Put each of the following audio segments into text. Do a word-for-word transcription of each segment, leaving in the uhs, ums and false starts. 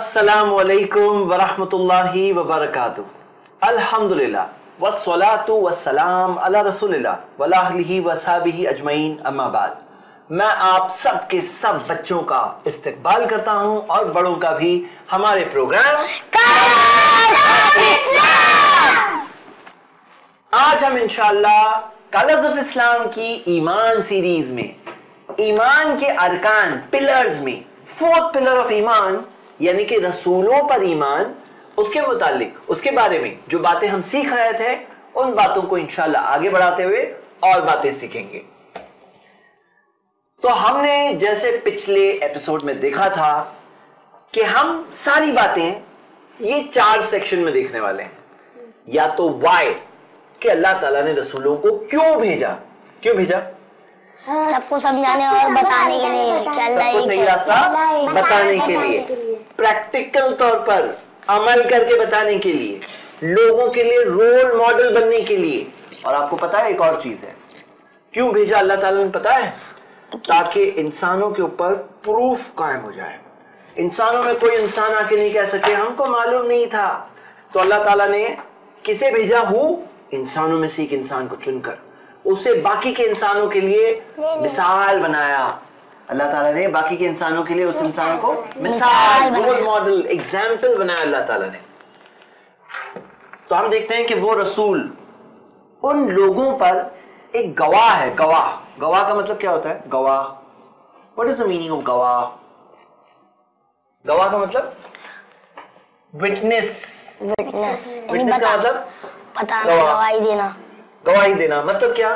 अस्सलामु अलैकुम वरहमतुल्लाहि वबरकातुहू। अल्हम्दुलिल्लाह वस्सलातु वस्सलाम अला रसूलिल्लाह वला अहलिही वसहबिही अजमईन, अम्मा बाद। मैं आप सब के सब बच्चों का इस्तकबाल करता हूं और बड़ों का भी हमारे प्रोग्राम आज हम इंशाअल्लाह कलर्स ऑफ इस्लाम की ईमान सीरीज में ईमान के अरकान पिलर्स में फोर्थ पिलर ऑफ ईमान यानी कि रसूलों पर ईमान, उसके मुतालिक उसके बारे में जो बातें हम सीख रहे थे उन बातों को इंशाअल्लाह आगे बढ़ाते हुए और बातें सीखेंगे। तो हमने जैसे पिछले एपिसोड में देखा था कि हम सारी बातें ये चार सेक्शन में देखने वाले हैं। या तो वाई कि अल्लाह ताला ने रसूलों को क्यों भेजा, क्यों भेजा सबको समझाने और बताने के लिए, सबको सही रास्ता बताने के लिए, प्रैक्टिकल तौर पर अमल करके बताने के लिए, लोगों के लिए रोल मॉडल बनने के लिए। और आपको पता है एक और चीज है, क्यों भेजा अल्लाह ताला ने पता है? ताकि इंसानों के ऊपर प्रूफ कायम हो जाए। इंसानों में कोई इंसान आके नहीं कह सके हमको मालूम नहीं था। तो अल्लाह ताला ने किसे भेजा? हूँ इंसानों में से एक इंसान को चुनकर उसे बाकी के इंसानों के लिए मिसाल बनाया। अल्लाह ताला ने बाकी के इंसानों के लिए उस इंसान को मिसाल, रोल मॉडल, एग्जाम्पल बनाया अल्लाह ताला ने। तो हम देखते हैं कि वो रसूल उन लोगों पर एक गवाह है। गवाह गवाह का मतलब क्या होता है? गवाह, what is the meaning of गवाह? गवाह का मतलब विटनेस। विटनेस विटनेस का मतलब बताना, गवाही देना। गवाही देना मतलब क्या?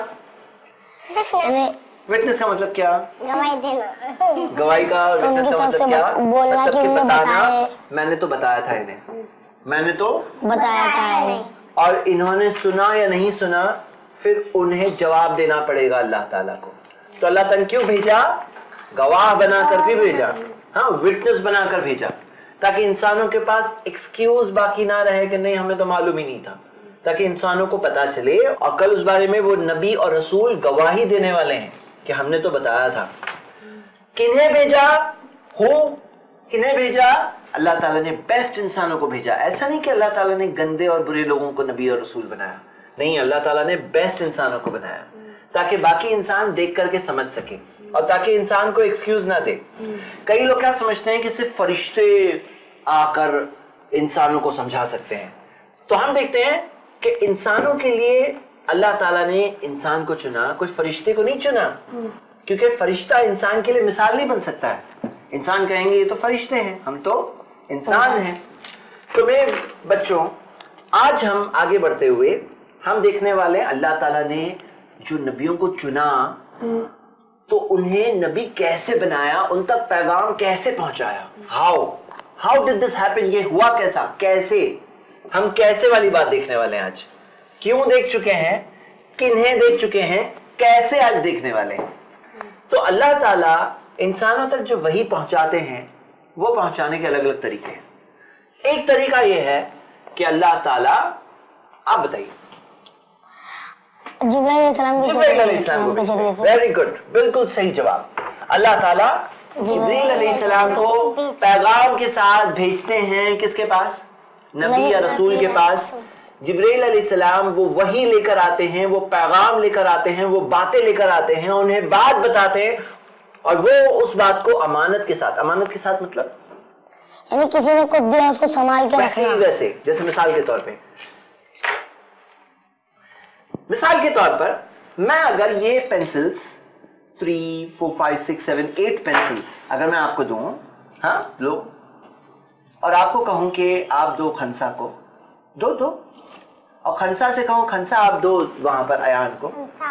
विटनेस का मतलब क्या? गवाही देना। गवाही का विटनेस का मतलब क्या? बोलना मतलब कि बताना, मैंने तो बताया था इन्हें, मैंने तो बताया था इन्हें। और इन्होंने सुना या नहीं सुना, फिर उन्हें जवाब देना पड़ेगा अल्लाह ताला को। तो अल्लाह ताला क्यों भेजा? गवाह बनाकर भी भेजा, हाँ, विटनेस बनाकर भेजा, ताकि इंसानों के पास एक्सक्यूज बाकी ना रहे कि नहीं हमें तो मालूम ही नहीं था, ताकि इंसानों को पता चले और कल उस बारे में वो नबी और रसूल गवाही देने वाले हैं कि हमने तो बताया था। किन्हें भेजा? हो किन्हें भेजा? अल्लाह ताला ने बेस्ट इंसानों को भेजा। ऐसा नहीं कि अल्लाह ताला ने गंदे और बुरे लोगों को नबी और रसूल बनाया, नहीं, अल्लाह ताला ने बेस्ट इंसानों को बनाया ताकि बाकी इंसान देख करके समझ सके और ताकि इंसान को एक्सक्यूज ना दे। कई लोग क्या समझते हैं कि सिर्फ फरिश्ते आकर इंसानों को समझा सकते हैं। तो हम देखते हैं कि इंसानों के लिए अल्लाह ताला ने इंसान को चुना, कोई फरिश्ते को नहीं चुना, क्योंकि फरिश्ता इंसान के लिए मिसाल नहीं बन सकता है। इंसान कहेंगे ये तो फरिश्ते हैं, हम तो इंसान हैं। तो मेरे बच्चों, आज हम आगे बढ़ते हुए हम देखने वाले अल्लाह ताला ने जो नबियों को चुना तो उन्हें नबी कैसे बनाया, उन तक पैगाम कैसे पहुंचाया। How how did this happen? ये हुआ कैसा, कैसे? हम कैसे वाली बात देखने वाले हैं आज। क्यों देख चुके हैं, किन्हें देख चुके हैं, कैसे आज देखने वाले हैं। तो अल्लाह ताला इंसानों तक जो वही पहुंचाते हैं वो पहुंचाने के अलग अलग तरीके हैं। एक तरीका यह है कि अल्लाह ताला, आप बताइए, जिब्रील अलैहिस्सलाम को जरिए से। वेरी गुड, बिल्कुल सही जवाब। अल्लाह ताला जिब्रील अलैहिस्सलाम को पैगाम के साथ भेजते हैं किसके पास? नबी या रसूल के पास। जिब्रील अलैहिस्सलाम वो वही लेकर आते हैं, वो पैगाम लेकर आते हैं, वो बातें लेकर आते हैं, उन्हें बात बताते हैं और वो उस बात को अमानत के साथ, अमानत के साथ मतलब यानी किसी ने कुछ दिया उसको संभाल के वैसे ही वैसे। जैसे मिसाल के तौर पे मिसाल के तौर पर मैं अगर ये pencils three four five six seven eight pencils अगर मैं आपको दूं, हाँ लो, और आपको कहूं कि आप दो खंसा को, दो दो, और खंसा से कहूं खंसा आप दो वहां पर अयान को,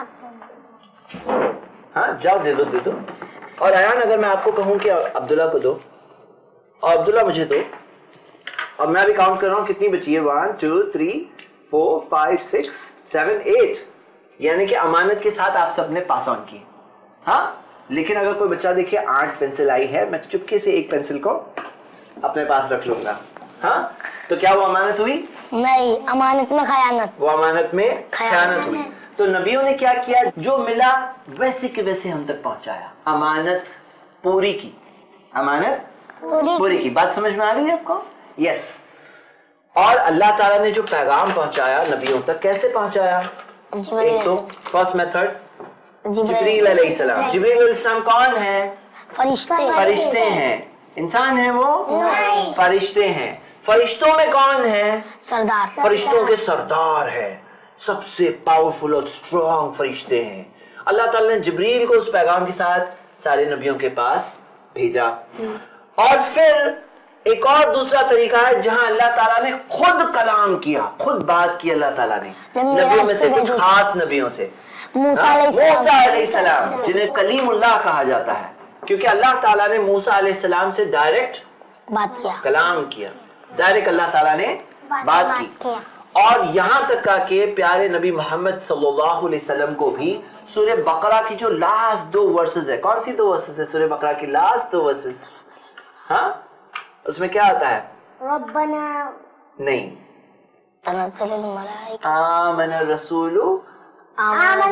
हाँ जाओ दे दो दे दो, और अयान अगर मैं आपको कहूं कि अब्दुल्ला को दो और अब्दुल्ला मुझे दो, और मैं अभी काउंट कर रहा हूं कितनी बची है, one two three four five six seven eight, यानी कि अमानत के साथ आप सबने पास ऑन की, हाँ। लेकिन अगर कोई बच्चा देखिए आठ पेंसिल आई है, मैं चुपके से एक पेंसिल को अपने पास रख लूंगा, हाँ, तो क्या वो अमानत हुई? नहीं, अमानत में खयानत, वो अमानत में खयानत हुई। तो नबियों ने क्या किया? जो मिला वैसे के वैसे हम तक पहुंचाया, अमानत पूरी की, अमानत पूरी की। बात समझ में आ रही है आपको? यस। और अल्लाह ताला ने जो पैगाम पहुंचाया नबियों तक, कैसे पहुंचाया? एक तो फर्स्ट मेथड जिब्रील अलैहिस्सलाम। जिब्रील अलैहिस्सलाम कौन है? फरिश्ते। फरिश्ते हैं। इंसान है वो? नहीं। फरिश्ते हैं। फरिश्तों में कौन है? सरदार। फरिश्तों के सरदार है, सबसे पावरफुल और स्ट्रॉन्ग फरिश्ते हैं। अल्लाह ताला ने जिब्रील को उस पैगाम के साथ सारे नबियों के पास भेजा। और फिर एक और दूसरा तरीका है जहां अल्लाह ताला ने खुद कलाम किया, खुद बात की अल्लाह ताला ने नबियों में से, कुछ खास नबियों से। मूसा अलैहिस्सलाम जिन्हें कलीमुल्लाह कहा जाता है, क्योंकि अल्लाह ताला ने मूसा अलैहिस्सलाम से डायरेक्ट बात किया, कलाम किया, डायरेक्ट अल्लाह ताला ने बात की। और यहाँ तक का कि प्यारे नबी मोहम्मद सल्लल्लाहु अलैहि वसल्लम को भी सूरह बकरा की जो लास्ट दो वर्सेस है, कौन सी दो वर्सेस है सूरह बकरा की लास्ट दो वर्सेस? हाँ, उसमें क्या आता है? रब्बना नहीं, तनज़्ज़लुल मलाइका आमना रसूलु आमना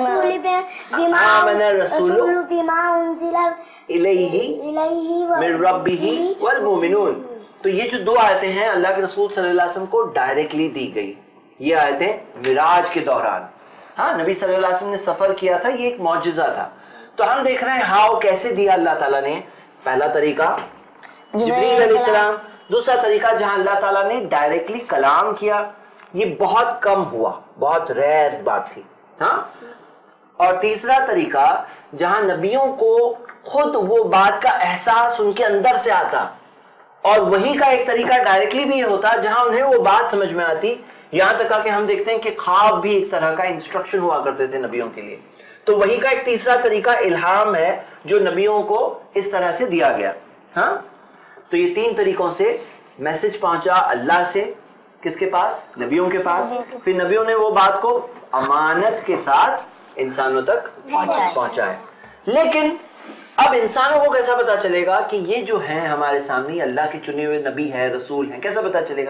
रसूलु बिमा उनज़िला इलैहि इलैहि मिन रब्बिही वल मुमिनून। तो ये जो दो आयतें हैं अल्लाह के रसूल सल्लल्लाहु अलैहि वसल्लम को डायरेक्टली दी गई। ये आयतें मिराज के दौरान, हाँ, नबी सल्लल्लाहु अलैहि वसल्लम ने सफर किया था, ये एक मौजज़ा था। तो हम देख रहे हैं हाउ कैसे दिया अल्लाह ताला ने। पहला तरीका जिब्रील अलैहिस्सलाम, दूसरा तरीका जहां अल्लाह ताला ने डायरेक्टली कलाम किया। ये बहुत कम हुआ, बहुत रेयर बात थी, हाँ। और तीसरा तरीका जहां नबियों को खुद वो बात का एहसास उनके अंदर से आता। और वही का एक तरीका डायरेक्टली भी होता जहां उन्हें वो बात समझ में आती। यहां तक कि हम देखते हैं कि ख्वाब भी एक तरह का इंस्ट्रक्शन हुआ करते थे नबियों के लिए। तो वही का एक तीसरा तरीका इल्हाम है जो नबियों को इस तरह से दिया गया, हाँ। तो ये तीन तरीकों से मैसेज पहुंचा अल्लाह से, किसके पास? नबियों के पास। फिर नबियों ने वो बात को अमानत के साथ इंसानों तक पहुंचाया। लेकिन अब इंसानों को कैसा पता चलेगा कि ये जो है हमारे सामने अल्लाह के चुने हुए नबी है, रसूल हैं? कैसा पता चलेगा?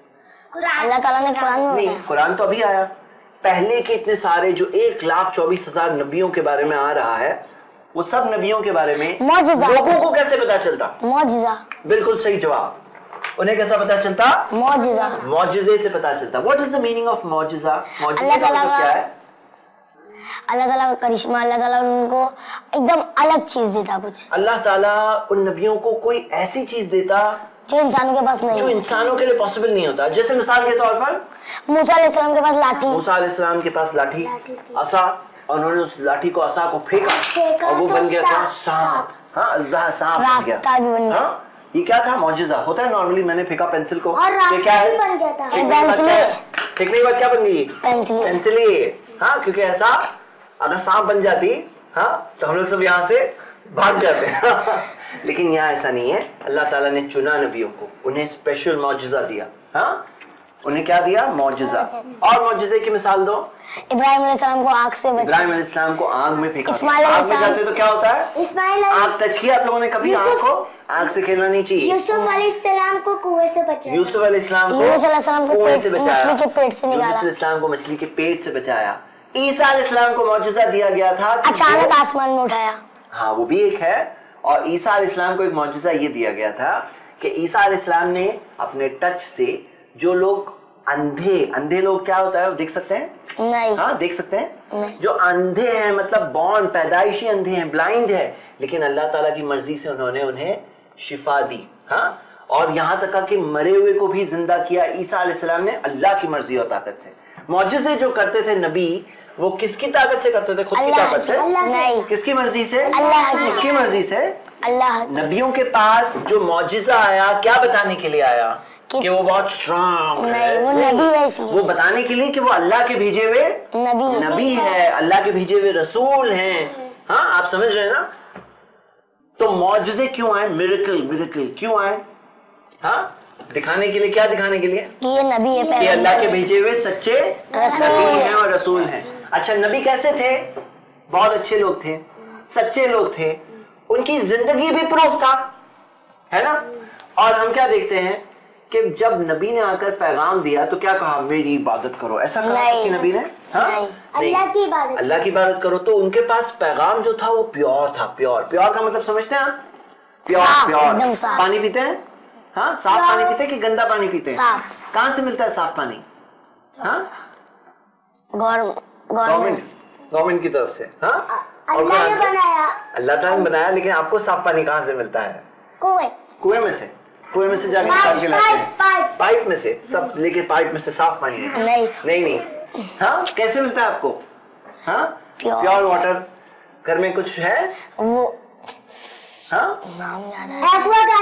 अल्लाह ताला ने कुरान में नहीं, कुरान तो अभी आया। पहले के इतने सारे जो एक लाख चौबीस हजार नबियों के बारे में आ रहा है, वो सब नबियों के बारे में लोगों को कैसे पता चलता? मौजिज़ा। बिल्कुल सही जवाब। उन्हें कैसा पता चलता? मौजिज़ा। मौजिज़े से पता चलता। What is the meaning of मौजिज़ा? मौजिज़ा का मतलब क्या है? अल्लाह ताला का करिश्मा, अल्लाह ताला उनको एकदम अलग चीज देता कुछ। अल्लाह ताला उन नबियों को कोई ऐसी चीज देता जो इंसानों के पास नहीं, जो इंसानों के लिए पॉसिबल नहीं होता। जैसे मिसाल के तौर पर मूसा अलैहिस्सलाम के पास लाठी, मूसा अलैहिस्सलाम के पास लाठी, असा, और उन्होंने उस लाठी को असा को फेंका और वो बन गया था सांप, हाँ, अज़दा सांप बन गया। रास्ता भी बन गया। हाँ, ये क्या था? मौजिज़ा होता है। नॉर्मली मैंने फेंका पेंसिल को, और ये क्या है? बन गया था फेंकने के बाद क्या बन गई? पेंसिल। पेंसिल, हाँ, क्योंकि ऐसा अगर सांप बन जाती, हाँ, तो हम लोग सब यहाँ से भाग जाते हैं। लेकिन यहाँ ऐसा नहीं है। अल्लाह ताला ने चुना नबियों को, उन्हें स्पेशल मौजिज़ा दिया, हाँ। उन्हें क्या दिया? मौजिज़ा। और मौजिज़े की मिसाल दो। इब्राहिम अलैहिस्सलाम को आग से बचाया। इब्राहिम अलैहिस्सलाम को आग में फेंका। इस्माइल आग में जाते तो क्या होता है? इस्माइल आग टच किया आप लोगों ने कभी? आग को आग से खेलना नहीं चाहिए। यूसुफ अलैहिस्सलाम को कुएं से बचाया। यूसुफ अलैहिस्सलाम को यूसुफ अलैहिस्सलाम को कुएं से बचाया, मछली के पेट से निकाला। यूसुफ अलैहिस्सलाम को मछली के पेट से बचाया। ईसा अलैहिस्सलाम को मौजिज़ा दिया गया था, अचानक आसमान में उठाया, हाँ, वो भी एक है। और ईसा अलैहिस्सलाम को एक मौजिज़ा ये दिया गया था कि ईसा अलैहिस्सलाम ने अपने टच से जो लोग अंधे अंधे लोग, क्या होता है, देख सकते हैं? नहीं, हाँ, देख सकते हैं। जो अंधे हैं, मतलब बॉर्न, पैदाइशी अंधे हैं, ब्लाइंड है, लेकिन अल्लाह ताला की मर्जी से उन्होंने उन्हें शिफा दी, हाँ। और यहाँ तक कि मरे हुए को भी जिंदा किया ईसा अलैहिस्सलाम ने, अल्लाह की मर्जी और ताकत से। मौजिज़े जो करते थे नबी, वो किसकी ताकत से करते थे? खुद की ताकत से? नहीं, किसकी मर्जी से? अल्लाह की। खुद की मर्जी से। अल्लाह। नबियों के पास जो मौजिज़ा आया, क्या बताने के लिए आया? कि, कि वो बहुत स्ट्रांग है। वो नबी वैसी है। वो बताने के लिए कि वो अल्लाह के भेजे हुए नबी नबी है, अल्लाह के भेजे हुए रसूल हैं, हाँ, आप समझ रहे हैं ना? तो मौजिज़े क्यों आए? मिरेकल, मिरेकल क्यों आए? हाँ, दिखाने के लिए। क्या दिखाने के लिए? कि ये नबी है, कि अल्लाह के भेजे हुए सच्चे नबी हैं और रसूल हैं। अच्छा, नबी कैसे थे? बहुत अच्छे लोग थे, सच्चे लोग थे, उनकी जिंदगी भी प्रूफ था, है ना? और हम क्या देखते हैं कि जब नबी ने आकर पैगाम दिया तो क्या कहा? मेरी इबादत करो। ऐसा कहा किसी नबी ने? हाँ, अल्लाह की इबादत, अल्लाह की इबादत करो। तो उनके पास पैगाम जो था वो प्योर था। प्योर प्योर का मतलब समझते हैं आप? प्योर साफ, एकदम प्योर साफ। पानी पीते हैं? हाँ, साफ पानी पीते हैं कि गंदा पानी पीते हैं? साफ। कहाँ से मिलता है साफ पानी? हाँ, गवर्नमेंट गवर्नमेंट गवर्नमेंट की तरफ से। हाँ, और अल्लाह ने कहाँ से? बनाया, अल्लाह ताला ने बनाया, लेकिन आपको साफ पानी कहाँ से मिलता है? कुएं कुएं में से? कुएं में से जाके निकाल के लाते हैं? पाइप पाइप में से सब लेके पाइप में से साफ पानी है? नहीं, नहीं नहीं। हाँ, कैसे मिलता है आपको? हाँ, Pure प्योर वाटर। घर में कुछ है? वो हाँ, नाम याद है,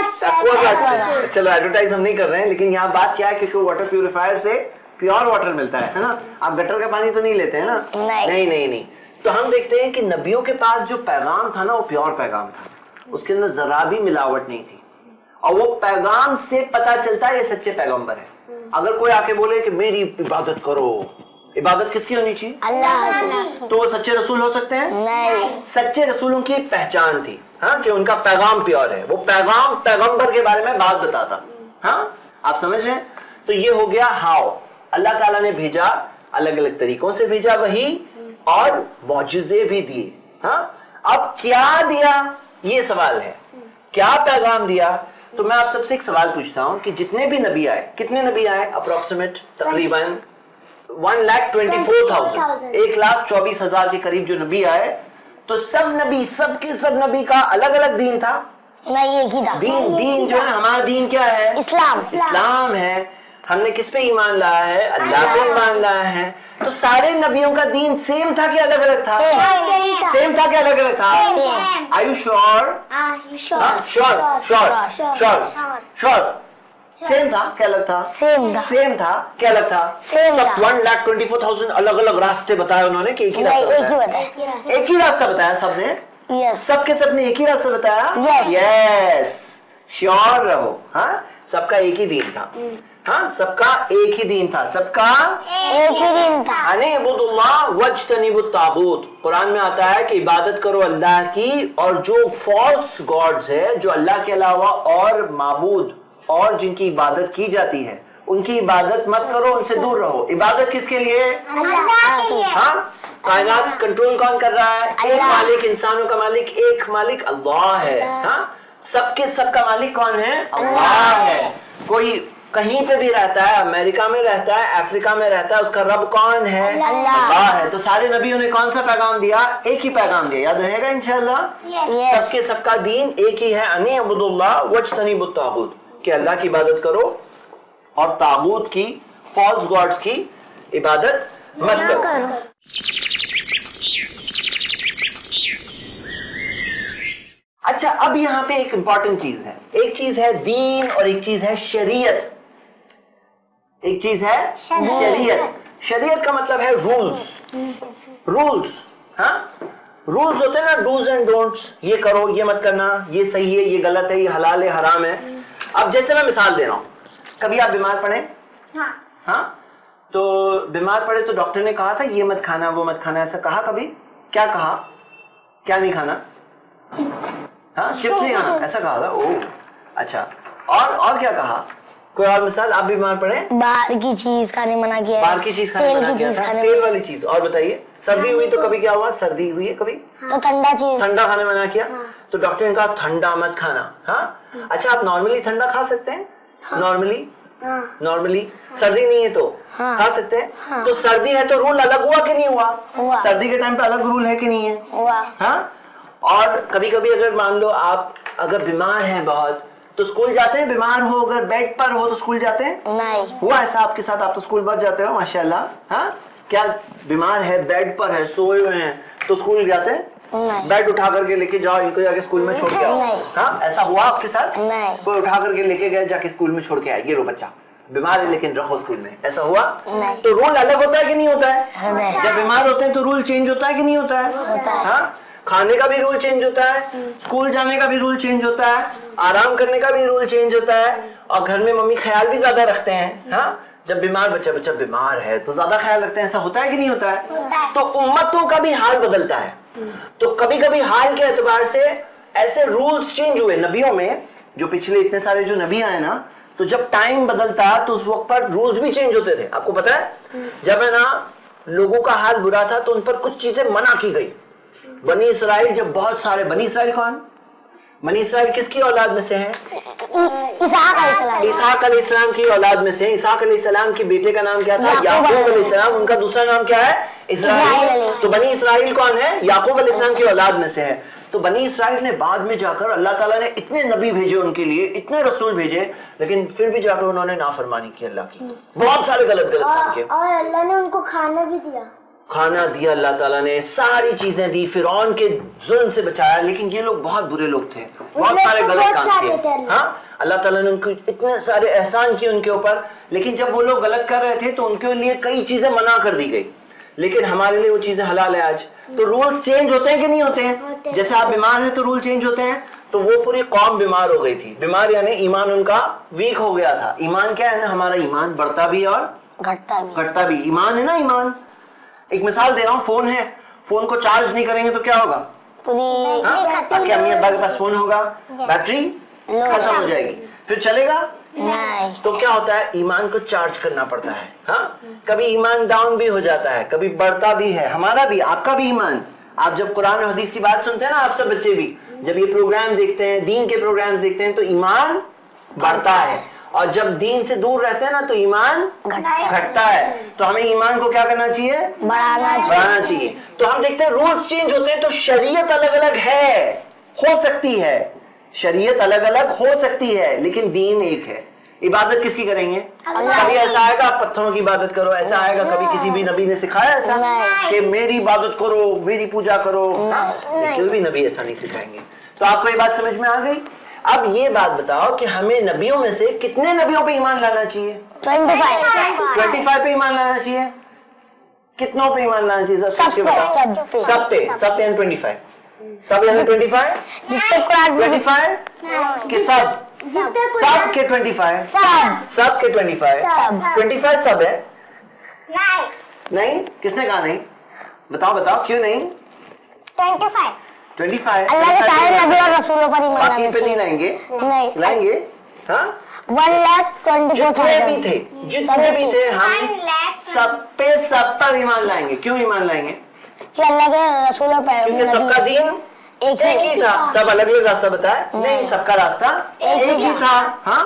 एक्वागार्ड से। चलो एडवर्टाइज हम नहीं कर रहे हैं, लेकिन यहाँ बात क्या है, क्योंकि वाटर प्यूरिफायर से प्योर वाटर मिलता है है ना? आप गटर का पानी तो नहीं लेते हैं ना? नहीं। नहीं नहीं नहीं। तो हम देखते हैं कि नबियों के पास जो पैगाम था ना, वो प्योर पैगाम था, उसके अंदर जरा भी मिलावट नहीं थी, और वो पैगाम से पता चलता है ये सच्चे पैगंबर है। अगर कोई आके बोले कि मेरी इबादत करो, इबादत किसकी होनी चाहिए? अल्लाह की। तो वो सच्चे रसूल हो सकते हैं? नहीं, सच्चे रसूलों की पहचान थी, हाँ, कि उनका पैगाम प्योर है, वो पैगाम पैगंबर के बारे में बात बताता। हाँ, आप समझ रहे हैं? तो ये हो गया हाउ। अल्लाह ताला ने भेजा, अलग अलग तरीकों से भेजा वही, और मौजूजे भी दिए। हाँ, अब क्या दिया, ये सवाल है, क्या पैगाम दिया? तो मैं आप सबसे एक सवाल पूछता हूं कि जितने भी नबी आए, कितने नबी आए अप्रोक्सीमेट? तकरीबन one lakh twenty four thousand एक लाख चौबीस हजार के करीब जो नबी आए, तो सब नबी, सब के सब नबी का अलग अलग दीन था? नहीं, एक ही था। दीन दीन जो है, हमारा दीन क्या है? इस्लाम। इस्लाम है। हमने किस पे ईमान लाया है? अल्लाह पे ईमान लाया है। तो सारे नबियों का दीन सेम था कि अलग अलग था? सेम। सेम था कि अलग अलग था? Same. Are you sure? Sure sure sure sure same था क्या अलग था? सेम था। सेम था क्या अलग था? सेम सब था। One lakh twenty four thousand अलग अलग रास्ते बताए उन्होंने कि एक ही नहीं, रास्ता एक ही बताया? बताया। एक ही रास्ता बताया सबने? यस। सबके सबने एक ही रास्ता बताया? Yes. यस, श्योर रहो। हाँ, सबका एक ही दीन था। हाँ, सबका एक ही दीन था, सबका एक ही दिन था। अनिबुदुल्लाह वज्तनिबुत ताबूत। कुरान में आता है कि इबादत करो अल्लाह की, और जो फॉल्स गॉड्स है, जो अल्लाह के अलावा और माबूद और जिनकी इबादत की जाती है, उनकी इबादत मत करो, उनसे दूर रहो। इबादत किसके लिए? अल्लाह की। हाँ, कायनात कंट्रोल कौन कर रहा है? एक मालिक, इंसानों का मालिक एक मालिक अल्लाह है। हाँ, सबके सबका मालिक कौन है? अल्लाह है। कोई कहीं पे भी रहता है, अमेरिका में रहता है, अफ्रीका में रहता है, उसका रब कौन है? अल्लाह है। तो सारे नबियों ने कौन सा पैगाम दिया? एक ही पैगाम दिया, याद रहेगा इंशाअल्लाह। Yes. सबके सबका दीन एक ही है, अनिबुदुल्लाह वज्तनिबुत ताबूत, कि अल्लाह की इबादत करो और ताबूत की, फॉल्स गॉड्स की इबादत मत करो। अच्छा, अब यहाँ पे एक इंपॉर्टेंट चीज है। एक चीज है दीन और एक चीज है शरीयत। एक चीज है शरीयत। शरीयत का मतलब है रूल्स। रूल्स, हाँ, रूल्स होते हैं ना, डूज एंड डोंट्स। ये करो, ये मत करना, ये सही है, ये गलत है, ये हलाल है, हराम है। अब जैसे मैं मिसाल दे रहा हूं, कभी आप बीमार पड़े? हाँ। हाँ, तो बीमार पड़े तो डॉक्टर ने कहा था ये मत खाना, वो मत खाना, ऐसा कहा कभी? क्या कहा? क्या नहीं खाना? हाँ, चिप्स नहीं खाना, ऐसा कहा था? ओह, अच्छा। और और क्या कहा? कोई और मिसाल? आप बीमार पड़े, बाहर की चीज खाने मना किया है। बाहर की चीज खाने मना किया था, तेल वाली चीज। और बताइए, सर्दी हुई तो कभी क्या हुआ? सर्दी हुई है कभी? तो ठंडा चीज, ठंडा खाने मना किया, तो डॉक्टर ने कहा ठंडा मत खाना। हाँ, अच्छा, आप नॉर्मली ठंडा खा सकते हैं? नॉर्मली नॉर्मली सर्दी नहीं है तो हाँ। खा सकते हैं। तो सर्दी है तो रूल अलग हुआ कि नहीं हुआ? हुआ। सर्दी के टाइम पे अलग रूल है कि नहीं है? हुआ। हाँ, और कभी कभी अगर मान लो आप अगर बीमार हैं बहुत, तो स्कूल जाते हैं? बीमार हो, अगर बेड पर हो तो स्कूल जाते हैं? नहीं। हुआ ऐसा आपके साथ? आप तो स्कूल बच जाते हो माशाल्लाह। हाँ, क्या बीमार है, बेड पर है, सोए हुए हैं, तो स्कूल जाते हैं? नहीं। बेड उठा करके लेके जाओ, इनको जाके स्कूल में छोड़ के आओ। नहीं। हाँ, ऐसा हुआ आपके साथ? नहीं। कोई उठा करके लेके गए, जाके स्कूल में छोड़ के आए, ये लो बच्चा बीमार है लेकिन रखो स्कूल में, ऐसा हुआ? नहीं। तो रूल अलग होता है कि नहीं होता है? नहीं। जब बीमार होते हैं तो रूल चेंज होता है कि नहीं होता है? होता है। हाँ, खाने का भी रूल चेंज होता है, स्कूल जाने का भी रूल चेंज होता है, आराम करने का भी रूल चेंज होता है, और घर में मम्मी ख्याल भी ज्यादा रखते हैं। हाँ, जब बीमार बच्चा बच्चा बीमार है तो ज्यादा ख्याल रखते हैं, ऐसा होता है कि नहीं होता है? होता है। तो उम्मतों का भी हाल बदलता है। तो कभी कभी हाल के एतबार से ऐसे रूल्स चेंज हुए नबियों में, जो पिछले इतने सारे जो नबी आए ना, तो जब टाइम बदलता तो उस वक्त पर रूल्स भी चेंज होते थे। आपको पता है, जब है ना लोगों का हाल बुरा था तो उन पर कुछ चीजें मना की गई। बनी इसराइल, जब बहुत सारे, बनी इसराइल कौन? बनी इसराइल किसकी औलाद में से है? इसहाक अलैहिस्सलाम। इसहाक अलैहिस्सलाम की औलाद में से। इसहाक अलैहिस्सलाम के बेटे का नाम क्या था? याकूब अलैहिस्सलाम। उनका दूसरा नाम क्या है? इस्राइल। तो बनी इसराइल कौन है? याकूब अलैहिस्सलाम की औलाद में से है। तो बनी इसराइल ने बाद में जाकर, अल्लाह ताला ने इतने नबी भेजे उनके लिए, इतने रसूल भेजे, लेकिन फिर भी जाकर उन्होंने नाफरमानी की अल्लाह की, बहुत सारे गलत गलत काम किए। और अल्लाह ने उनको खाना भी दिया, खाना दिया अल्लाह ताला ने, सारी चीजें दी, फिरौन के जुल्म से बचाया, लेकिन ये लोग बहुत बुरे लोग थे, बहुत सारे गलत काम किए। हाँ, अल्लाह ताला ने उनको इतने सारे एहसान किए उनके ऊपर, लेकिन जब वो लोग गलत कर रहे थे तो उनके लिए कई चीजें मना कर दी गई, लेकिन हमारे लिए वो चीजें हलाल है आज। तो रूल्स चेंज होते हैं कि नहीं होते हैं? जैसे आप बीमार हैं तो रूल चेंज होते हैं। तो वो पूरी कौम बीमार हो गई थी। बीमार यानी ईमान उनका वीक हो गया था। ईमान क्या है ना, हमारा ईमान बढ़ता भी और घटता भी घटता भी। ईमान है ना, ईमान। एक मिसाल दे रहा हूँ, फोन है, फोन को चार्ज नहीं करेंगे तो क्या होगा? पूरी आपके अम्मी अब्बा के पास फोन होगा, बैटरी खत्म हो जाएगी, फिर चलेगा नहीं। तो क्या होता है? ईमान को चार्ज करना पड़ता है। हाँ, कभी ईमान डाउन भी हो जाता है, कभी बढ़ता भी है, हमारा भी, आपका भी ईमान। आप जब कुरान और हदीस की बात सुनते हैं ना, आप सब बच्चे भी जब ये प्रोग्राम देखते हैं, दीन के प्रोग्राम देखते हैं, तो ईमान बढ़ता है, और जब दीन से दूर रहते हैं ना तो ईमान घटता है। तो हमें ईमान को क्या करना चाहिए? बढ़ाना बढ़ाना चाहिए। तो हम देखते हैं रूल्स चेंज होते हैं, तो शरीयत अलग अलग है, हो सकती है, शरीयत अलग अलग हो सकती है, लेकिन दीन एक है। इबादत किसकी करेंगे? कभी ऐसा आएगा आप पत्थरों की इबादत करो, ऐसा आएगा कभी किसी भी नबी ने सिखाया ऐसा कि मेरी इबादत करो, मेरी पूजा करो? कोई भी नबी ऐसा नहीं सिखाएंगे। तो आपको ये बात समझ में आ गई? अब ये बात बताओ कि हमें नबियों में से कितने नबियों पे ईमान लाना चाहिए? पच्चीस पच्चीस पे ईमान लाना चाहिए। कितनों पे ईमान लाना चाहिए? सब पे, सब पे। सब पे, सब यानी पच्चीस, सब यानी पच्चीस, जितने कुरान में पच्चीस के सब, सब के पच्चीस, सब सब के पच्चीस, सब। पच्चीस सब है? नहीं नहीं, किसने कहा नहीं? बताओ बताओ क्यों नहीं? ट्वेंटी फाइव पच्चीस अल्लाह के सारे नबी और रसूलों पर ईमान बाकी लाना पे नहीं चाहिए। लाएंगे? नहीं लाएंगे। हाँ, वन लाख ट्वेंटी जितने भी थे, जितने भी थे, हम लाख सब पे सब पर ईमान लाएंगे। क्यों ईमान लाएंगे? कि अल्लाह के रसूलों पर क्योंकि सबका दीन एक एक ही था। सब अलग अलग रास्ता बताया नहीं, सबका रास्ता एक एक ही था। हाँ,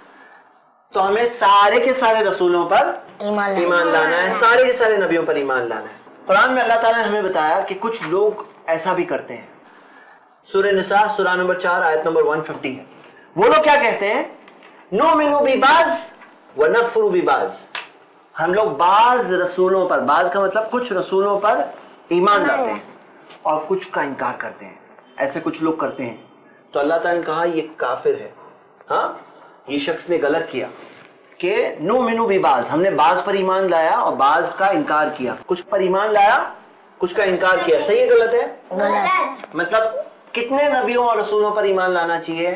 तो हमें सारे के सारे रसूलों पर ईमान ईमान लाना है, सारे के सारे नबियों पर ईमान लाना है। कुरान में अल्लाह ताला ने हमें बताया कि कुछ लोग ऐसा भी करते हैं। सूरह निसा सूरह नंबर चार आयत नंबर एक सौ पचास है। वो लोग क्या कहते हैं? नो मिनु बिबाज व नकफुरु बिबाज। हम लोग बाज रसूलों पर, बाज का मतलब कुछ रसूलों पर ईमान लाते हैं और कुछ का इनकार करते हैं। ऐसे कुछ लोग करते हैं। तो अल्लाह ताला ने कहा ये काफिर है। हाँ, ये शख्स ने गलत किया कि नो मिनु बिबाज, हमने बाज पर ईमान लाया और बाज का इनकार किया। कुछ पर ईमान लाया, कुछ का इनकार किया। सही है गलत है? गलत। मतलब कितने नबियों और रसूलों पर ईमान लाना चाहिए?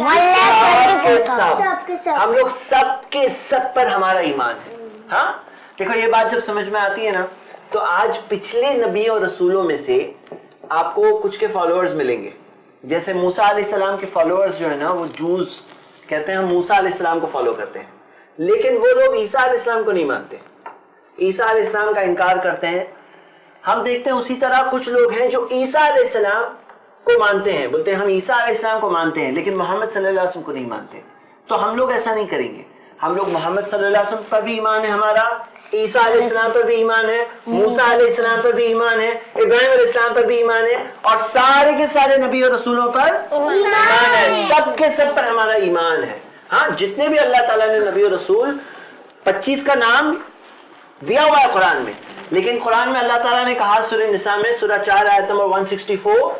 सबके सबके सब। हम लोग सबके सब पर हमारा ईमान है। हाँ, देखो ये बात जब समझ में आती है ना, तो आज पिछले नबी और रसूलों में से आपको कुछ के फॉलोअर्स मिलेंगे। जैसे मूसा अलैहिस्सलाम के फॉलोअर्स जो है ना, वो जूस कहते हैं हम मूसा अलैहिस्सलाम को फॉलो करते हैं, लेकिन वो लोग ईसा अलैहिस्सलाम को नहीं मानते, ईसा अलैहिस्सलाम का इनकार करते हैं। हम देखते हैं उसी तरह कुछ लोग हैं जो ईसा अलैहिस्सलाम को मानते हैं, बोलते हैं हम ईसा अलैहिस्सलाम को मानते हैं, लेकिन मोहम्मद सल्लल्लाहु अलैहि वसल्लम को नहीं मानते। तो हम लोग ऐसा नहीं करेंगे। हम लोग मोहम्मद सल्लल्लाहु अलैहि वसल्लम पर भी ईमान है हमारा, ईसा अलैहिस्सलाम पर भी ईमान है, मूसा अलैहिस्सलाम पर भी ईमान है, इब्राहिम अलैहिस्सलाम पर भी ईमान है, और सारे के सारे नबी और रसूलों पर ईमान है। सब के सब पर हमारा ईमान है। हाँ, जितने भी अल्लाह ताला ने नबी और रसूल पच्चीस का नाम दिया हुआ है कुरान में, लेकिन कुरान में अल्लाह ताला ने कहा सूरह निसा में सूरह चार आयत नंबर एक सौ चौंसठ,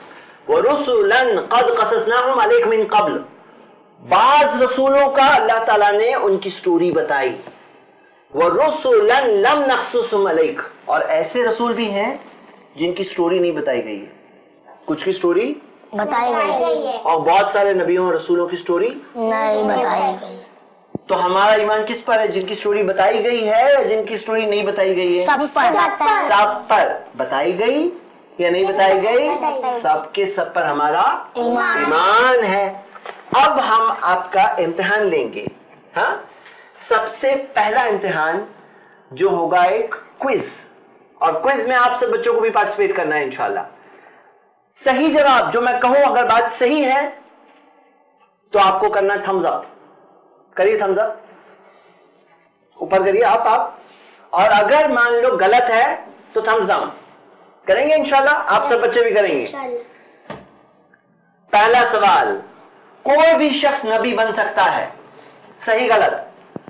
वरुसुलन क़द क़ससनाहुम अलैक मिन क़ब्ल। बाज रसूलों का अल्लाह ताला ने उनकी स्टोरी बताई। वरुसुलन लम नक़सुसहुम अलैक, और ऐसे रसूल भी हैं जिनकी स्टोरी नहीं बताई गई है, कुछ की स्टोरी बताई गई है और बहुत सारे नबियों और रसूलों की स्टोरी नहीं बताई गई। तो हमारा ईमान किस पर है? जिनकी स्टोरी बताई गई है या जिनकी स्टोरी नहीं बताई गई है? सब पर सब पर बताई गई या नहीं बताई गई, सबके सब पर हमारा ईमान। ईमान है। अब हम आपका इम्तिहान लेंगे। हाँ, सबसे पहला इम्तिहान जो होगा एक क्विज, और क्विज में आप सब बच्चों को भी पार्टिसिपेट करना है इंशाल्लाह। صحیح جواب جو میں کہوں اگر بات صحیح ہے تو آپ کو کرنا ہے تھمز اپ. کریے تھمز اپ, اوپر کریے آپ آپ اور اگر مان لو غلط ہے تو تھمز ڈاؤن. کریں گے انشاءاللہ, آپ سب بچے بھی کریں گے. پہلا سوال, کوئی بھی شخص نبی بن سکتا ہے, صحیح غلط؟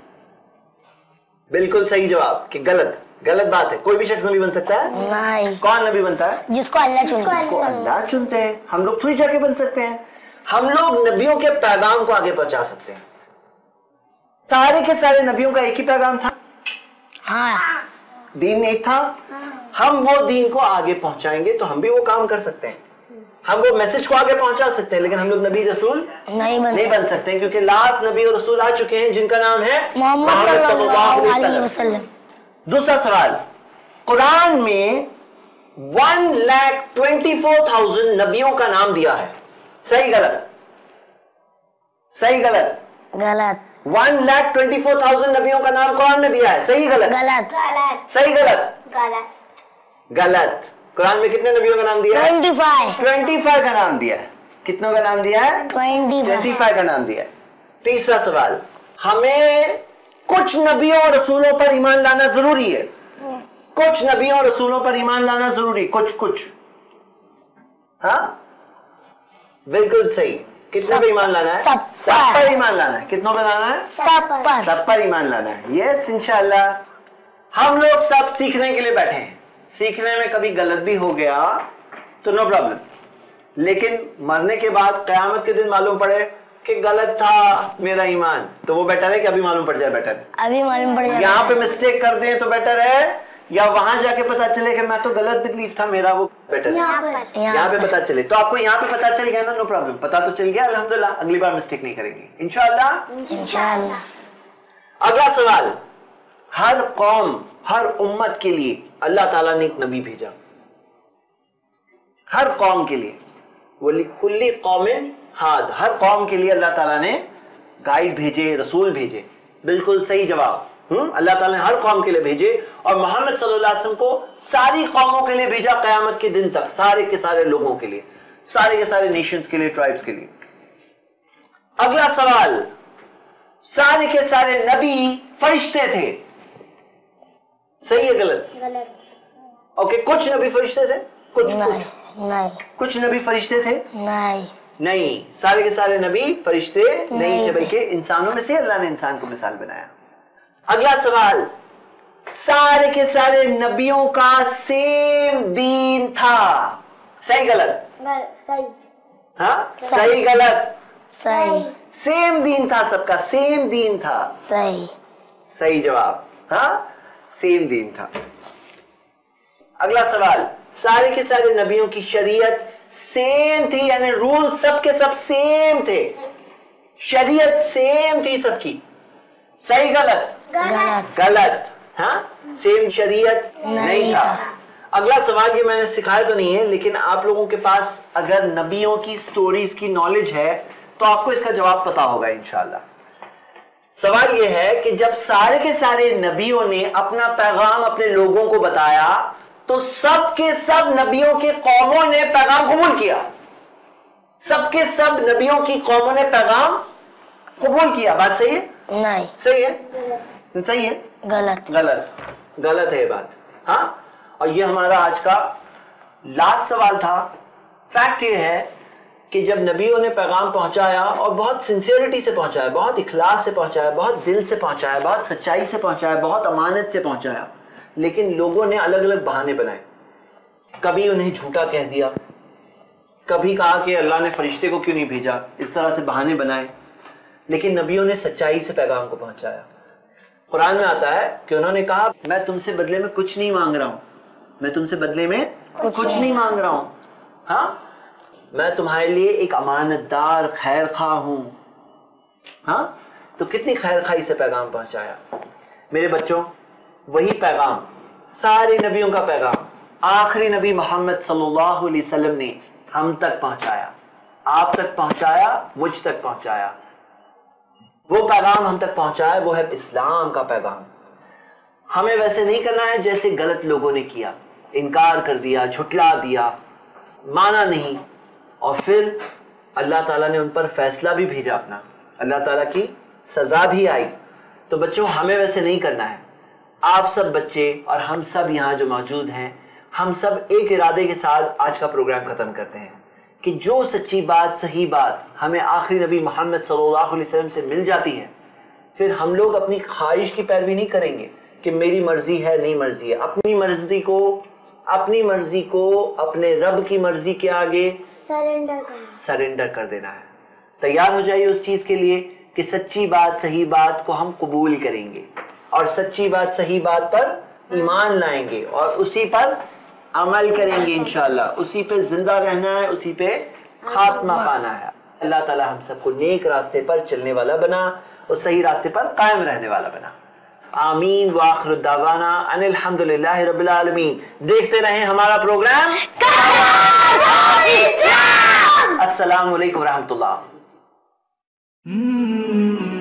بالکل صحیح جواب کہ غلط, غلط بات ہے. کوئی بھی شخص نبی بن سکتا ہے نہیں, کون نبی بنتا ہے؟ جس کو اللہ چنتا ہے. جس کو اللہ چنتے ہیں. ہم لوگ تھوڑی جا کے بن سکتے ہیں. ہم لوگ نبیوں کے پیغام کو آگے پہنچا سکتے ہیں. سارے کے سارے نبیوں کا ایک ہی پیغام تھا, ہاں دین ایک تھا. ہم وہ دین کو آگے پہنچائیں گے تو ہم بھی وہ کام کر سکتے ہیں, ہم وہ میسج کو آگے پہنچا سکتے ہیں, لیکن ہم لوگ نبی رسول نہیں بن نہیں بن سکتے کیونکہ لاسٹ نبی اور رسول آ چکے ہیں جن کا نام ہے محمد صلی اللہ علیہ وسلم. دوسرا سوال, قرآن میں one lakh twenty four thousand نبیوں کا نام دیا ہے, صحیح غلط؟ صحیح غلط؟ غلط. One lakh twenty four thousand نبیوں کا نام قرآن میں دیا ہے, صحیح غلط؟ غلط. صحیح غلط؟ غلط. غلط. قرآن میں کتنے نبیوں کا نام دیا ہے؟ Twenty five. ٹوینٹی فائیو کا نام دیا ہے. کتنوں کا نام دیا ہے؟ ٹوینٹی ٹوینٹی فائیو کا نام دیا ہے. تیسرا سوال, ہمیں کچھ نبیوں اور رسولوں پر ایمان لانا ضروری ہے. کچھ نبیوں اور رسولوں پر ایمان لانا ضروری, کچھ کچھ ہاں بالکل صحیح. کتنے پہ ایمان لانا ہے؟ سب سب پر ایمان لانا ہے. کتنوں پہ لانا ہے؟ سب پر. سب پر ایمان لانا ہے. یس انشاءاللہ. ہم لوگ سب سیکھنے کے لیے بیٹھے ہیں. سیکھنے میں کبھی غلط بھی ہو گیا تو نو پرابلم, لیکن مرنے کے بعد قیامت کے دن معلوم پڑے کہ غلط تھا میرا ایمان, تو وہ بیٹر ہے کہ ابھی معلوم پڑ جائے بیٹر ہے؟ ابھی معلوم پڑ جائے. یہاں پہ مسٹیک کر دیں تو بیٹر ہے یا وہاں جا کے پتا چلے کہ میں تو غلط بلیف تھا میرا, وہ بیٹر ہے؟ یہاں پہ پتا چلے تو آپ کو یہاں پہ پتا چل گیا نا, نو پرابلم. پتا تو چل گیا الحمدللہ, اگلی بار مسٹیک نہیں کریں گے انشاءاللہ. انشاءاللہ. اگلا سوال, ہر قوم ہر امت کے لیے اللہ تعالیٰ نے ایک نبی بھیجا, ہر قوم کے لیے. وَلِكُلِّ قَوْمٍ ہاد, ہر قوم کے لیے اللہ تعالیٰ نے گائیڈ بھیجے, رسول بھیجے. بالکل صحیح جواب. ہم اللہ تعالیٰ نے ہر قوم کے لیے بھیجے اور محمد صلی اللہ علیہ وسلم کو ساری قوموں کے لیے بھیجا قیامت کے دن تک, سارے کے سارے لوگوں کے لیے, سارے کے سارے نیشنز کے لیے, ٹرائبز کے لیے. اگلا سوال, سارے کے سارے نبی فرشتے تھے, صحیح ہے غلط؟ غلط. اوکے, کچھ نبی فرشتے تھے, کچھ کچھ نہیں کچھ نبی فرشتے تھے نہیں نہیں, سارے کے سارے نبی فرشتے نہیں تھے بلکہ انسانوں میں سے اللہ نے انسان کو مثال بنایا. اگلا سوال, سارے کے سارے نبیوں کا سیم دین تھا, صحیح غلط؟ صحیح. ہاں صحیح غلط؟ صحیح. سیم دین تھا سب کا, سیم دین تھا. صحیح. صحیح جواب, ہاں سیم دین تھا. اگلا سوال, سارے کے سارے نبیوں کی شریعت سیم تھی, یعنی رول سب کے سب سیم تھے, شریعت سیم تھی سب کی, صحیح غلط؟ غلط. غلط. ہاں سیم شریعت نہیں تھا. اگلا سوال, یہ میں نے سکھایا تو نہیں ہے لیکن آپ لوگوں کے پاس اگر نبیوں کی سٹوریز کی نالج ہے تو آپ کو اس کا جواب پتا ہوگا انشاءاللہ. سوال یہ ہے کہ جب سارے کے سارے نبیوں نے اپنا پیغام اپنے لوگوں کو بتایا تو سب کے سب نبیوں کی قوموں نے پیغام قبول کیا, سب کے سب نبیوں کی قوموں نے پیغام قبول کیا. بات صحیح ہے؟ نہیں. صحیح ہے؟ صحیح ہے؟ غلط. غلط. غلط ہے بات. ہاں, اور یہ ہمارا آج کا لاسٹ سوال تھا. فیکٹ یہ ہے کہ جب نبیوں نے پیغام پہنچایا اور بہت سنسیئرٹی سے پہنچایا, بہت اخلاص سے پہنچایا, بہت دل سے پہنچایا, بہت سچائی سے پہنچایا, بہت امانت سے پہنچایا, لیکن لوگوں نے الگ الگ بہانے بنائے. کبھی انہیں جھوٹا کہہ دیا, کبھی کہا کہ اللہ نے فرشتے کو کیوں نہیں بھیجا, اس طرح سے بہانے بنائے. لیکن نبیوں نے سچائی سے پیغام کو پہنچایا. قرآن میں آتا ہے کہ انہوں نے کہا میں تم سے بدلے میں کچھ نہیں مانگ رہا ہوں, میں تم سے بدلے میں کچھ نہیں مانگ رہا ہوں, ہاں میں تمہارے لیے ایک امانت دار خیر خواہ ہوں. ہاں تو کتنی خیر خواہی سے پیغام پہنچایا. میرے بچوں, وہی پیغام, سارے نبیوں کا پیغام آخری نبی محمد صلی اللہ علیہ وسلم نے ہم تک پہنچایا, آپ تک پہنچایا, مجھ تک پہنچایا. وہ پیغام ہم تک پہنچایا, وہ ہے اسلام کا پیغام. ہمیں ویسے نہیں کرنا ہے جیسے غلط لوگوں نے کیا, انکار کر دیا, جھٹلا دیا, माना नहीं, और फिर अल्लाह ताला ने उन पर फैसला भी भेजा अपना, अल्लाह ताला की सजा भी आई। तो बच्चों हमें वैसे नहीं करना है। आप सब बच्चे और हम सब यहाँ जो मौजूद हैं, हम सब एक इरादे के साथ आज का प्रोग्राम खत्म करते हैं कि जो सच्ची बात, सही बात हमें आखिरी नबी मोहम्मद सल्लल्लाहु अलैहि वसल्लम से मिल जाती है, फिर हम लोग अपनी ख्वाहिश की पैरवी नहीं करेंगे कि मेरी मर्जी है, नहीं मर्जी है। अपनी मर्जी को अपनी मर्जी को अपने रब की मर्जी के आगे सरेंडर करना सरेंडर कर देना है। तैयार हो जाइए उस चीज के लिए कि सच्ची बात, सही बात को हम कबूल करेंगे और सच्ची बात, सही बात पर ईमान लाएंगे और उसी पर अमल करेंगे इंशाअल्लाह। उसी पे जिंदा रहना है, उसी पे खात्मा पाना है। अल्लाह ताला हम सबको नेक रास्ते पर चलने वाला बना और सही रास्ते पर कायम रहने वाला बना। आमीन। व आखिरु दावाना अनिल हम्दुलिल्लाहि रब्बिल आलमीन। देखते रहें हमारा प्रोग्राम अस्सलामु अलैकुम व रहमतुल्लाह।